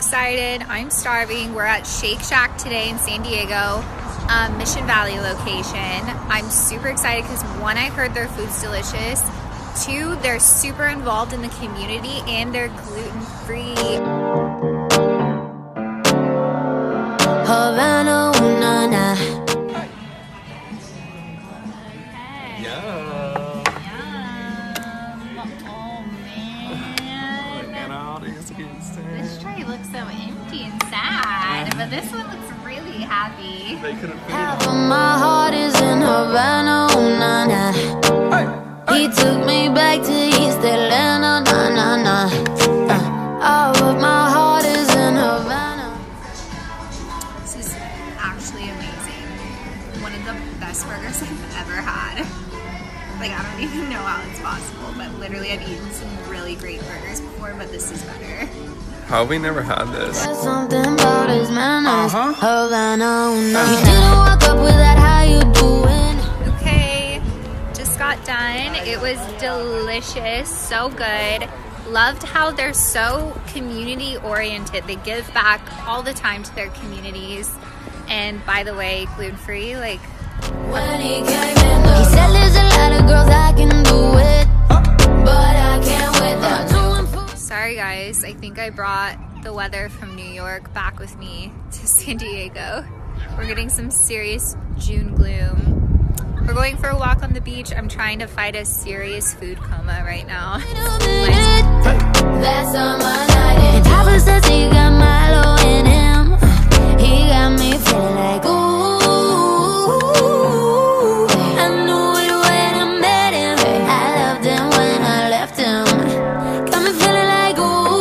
excited. I'm starving. We're at Shake Shack today in San Diego, Mission Valley location. I'm super excited because one, I heard their food's delicious. Two, they're super involved in the community and they're gluten-free. Havana, ooh, nah, nah. This tray looks so empty and sad, but this one looks really happy. They couldn't fit it all. Half of my heart is in Havana, ooh, nah, nah. He took me back to East Atlanta, nah, nah, nah. All of my heart is in Havana. This is actually amazing. One of the best burgers I've ever had. Like, I don't even know how it's possible, but literally I've eaten some really great burgers before, but this is better. How have we never had this? There's something about his manners. Havana, ooh, nah. He didn't walk up with that, how you doing? Okay, just got done. It was delicious, so good. Loved how they're so community oriented. They give back all the time to their communities. And by the way, gluten-free, like, when he came in, he said there's a lot of girls I can do it, but I can't without doing food. Sorry guys, I think I brought the weather from New York back with me to San Diego. We're getting some serious June gloom. We're going for a walk on the beach. I'm trying to fight a serious food coma right now. That's on my night. And Papa says he got Milo in him. He got me feeling like ooh. I knew it when I met him. I loved him when I left him. Got me feeling like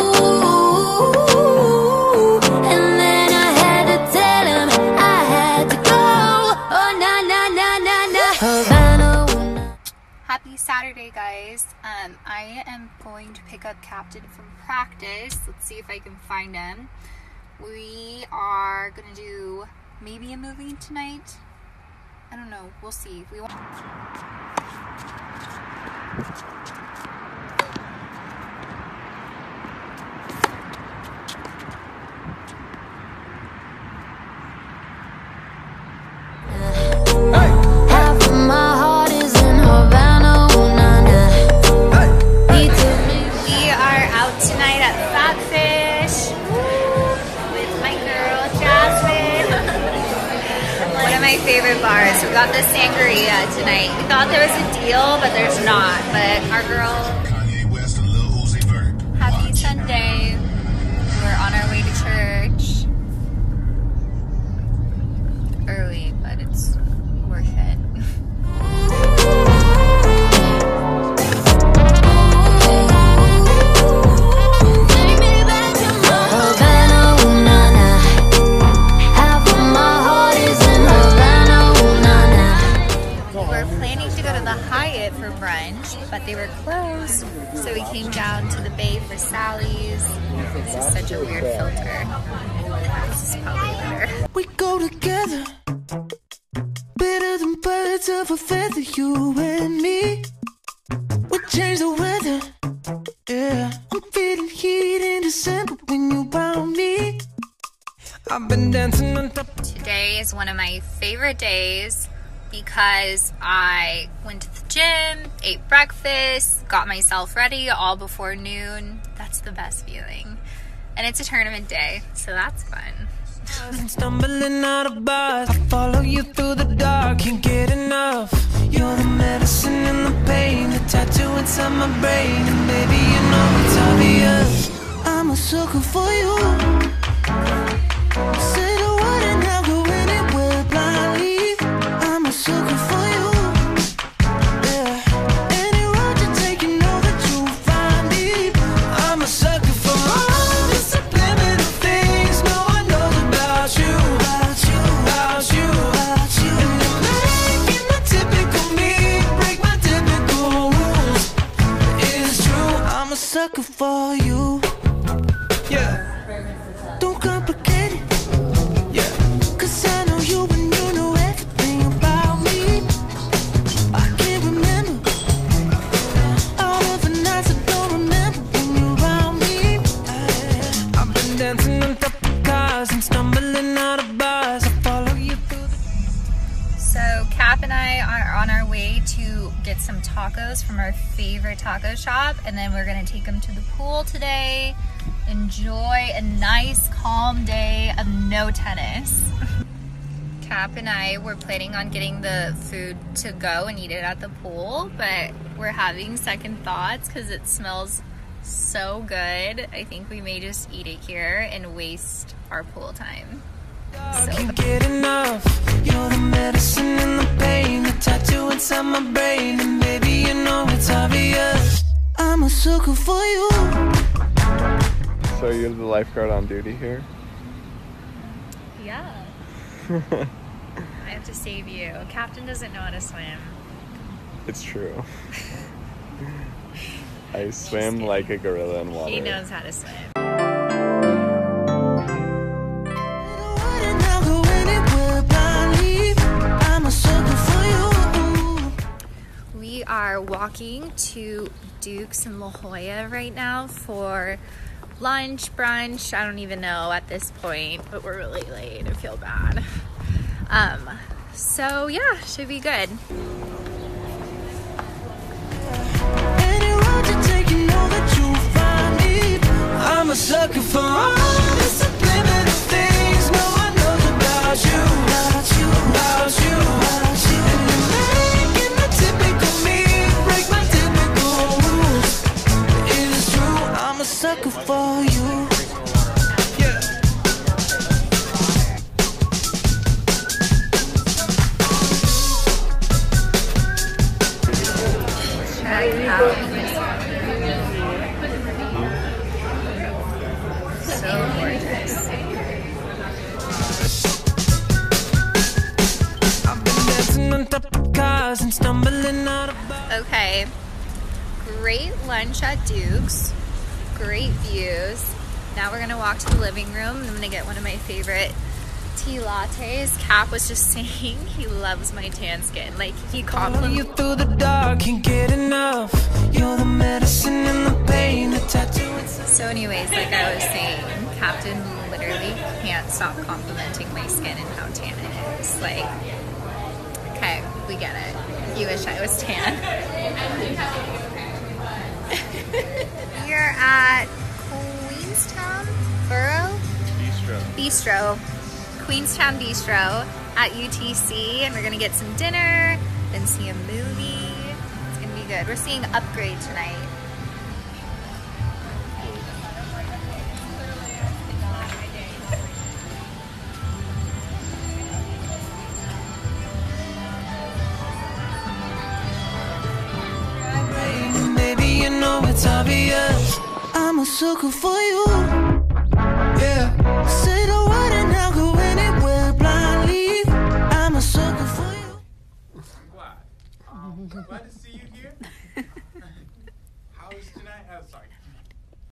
ooh. And then I had to tell him I had to go. Oh na na na na na. Havana, ooh, nah. Happy Saturday, guys. I am going to pick up Captain from practice. Let's see if I can find him. We are gonna do maybe a movie tonight. I don't know. We'll see. We want. Half of my heart is in Havana, ooh, nah, nah. He took me. We are out tonight at Fatfish with my girl Jasmine. One of my favorite bars. We got the sangria tonight. We thought there was a deal, but there's not. But our girl. Happy Sunday. We're on our way to church. Early, but it's worth it. Havana, ooh, nah, nah. Half of my heart is in Havana, ooh, nah, nah. We were planning to go to the Hyatt for brunch, but they were closed, so we came down to the Bay for Sally's. This is such a weird filter. This is probably better. We go together, better than birds of a feather, you and me. We change the weather, yeah. I'm feeling heat in December when you found me. I've been dancing on top. Today is one of my favorite days because I went to the gym, ate breakfast, got myself ready all before noon. That's the best feeling. And it's a tournament day, so that's fun. Stumbling out of bars, I follow you through the dark, can't get enough. You're the medicine and the pain, the tattoo inside my brain. And baby, you know it's obvious, I'm a sucker for you. Say the word and I'll go anywhere blindly. I'm a sucker for you. Yeah. Any road you take, you know that you'll find me. I'm a sucker for all the subliminal things no one knows about you. About you, about you, about you. And you're making the typical me break my typical rules. It's true, I'm a sucker for you. Yeah. Don't complicate it. Yeah. 'Cause I know you and you know everything about me. I can't remember all of the nights I don't remember when you're around me. I've been dancing on get some tacos from our favorite taco shop, and then we're gonna take them to the pool today. Enjoy a nice calm day of no tennis. Cap and I were planning on getting the food to go and eat it at the pool, but we're having second thoughts because it smells so good. I think we may just eat it here and waste our pool time. I can't get enough. You're the medicine and the pain, the tattoo inside my brain, and baby, you know it's obvious. I'm a sucker for you. So you're the lifeguard on duty here? Yeah. I have to save you. Captain doesn't know how to swim. It's true. I swim like a gorilla in water. He knows how to swim. We are walking to Duke's in La Jolla right now for lunch, brunch, I don't even know at this point, but we're really late. I feel bad. So yeah, should be good. I'm a sucker for all the subliminal things no one knows about you, about you, about you, about you. And you're making the typical me break my typical rules. It is true, I'm a sucker for you. Yeah. Check out so gorgeous. I've been dancing on top of cars and stumbling out of bars. Okay, great lunch at Duke's, great views. Now we're gonna walk to the living room and I'm gonna get one of my favorite tea lattes. Cap was just saying he loves my tan skin. Like, he Follow complimented. you through the dark, can't get enough. You're the medicine and the pain, the tattoo. So anyways, like I was saying, Captain literally can't stop complimenting my skin and how tan it is. Like, okay, we get it. You wish I was tan. We're at Queenstown Bistro. Queenstown Bistro at UTC, and we're gonna get some dinner, then see a movie. It's gonna be good. We're seeing Upgrade tonight. Baby, you know it's obvious. I'm a sucker for you.